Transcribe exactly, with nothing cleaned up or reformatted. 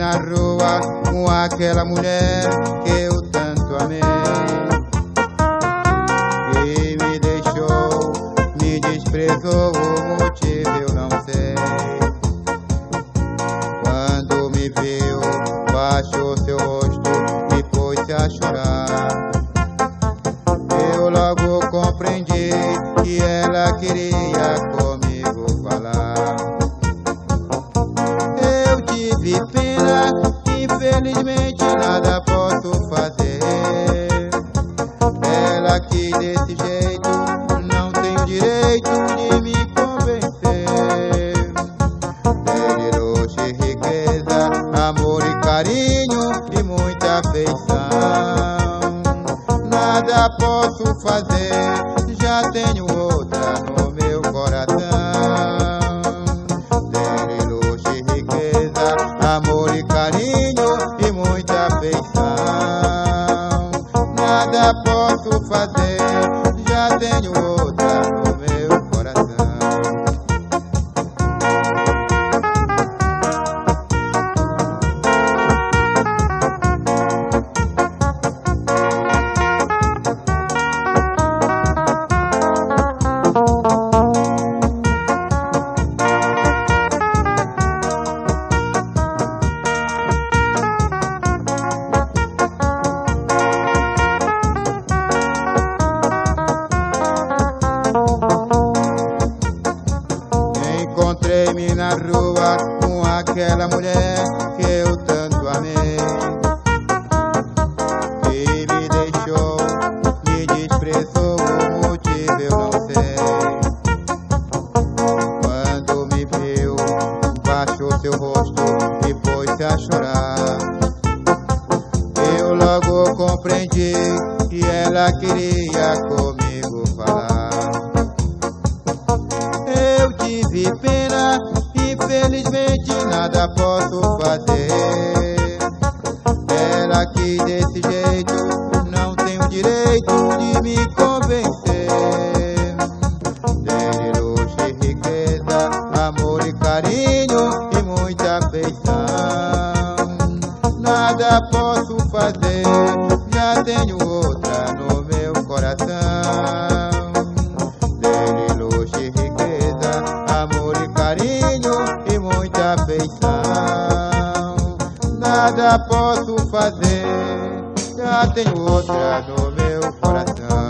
na rua com aquela mulher que eu tanto amei, e me deixou, me desprezou, o motivo eu não sei. Quando me viu, baixou seu rosto e pôs-se a chorar. Eu logo compreendi que ela queria comigo falar. Eu tive pena, infelizmente nada posso fazer. Ela que desse jeito não tem o direito de me convencer. Dei luxo e riqueza, amor e carinho e muita afeição. Nada posso fazer, já tenho outra no meu coração. Dei luxo e riqueza, amor e carinho e muita afeição. Nada posso fazer, já tenho outra no meu coração. Encontrei-me na rua com aquela mulher que eu tanto amei, e me deixou, me desprezou, o motivo eu não sei. Quando me viu, baixou seu rosto e pôs-se a chorar. Eu logo compreendi que ela queria comigo falar. Eu tive pena, infelizmente nada posso fazer. Ela que desse jeito não tem o direito de me convencer. Dei luxo e riqueza, amor e carinho e muita afeição. Nada posso fazer, já tenho outra no meu coração. Dei luxo e riqueza, amor e carinho e muita afeição. Nada posso fazer, já tenho outra no meu coração.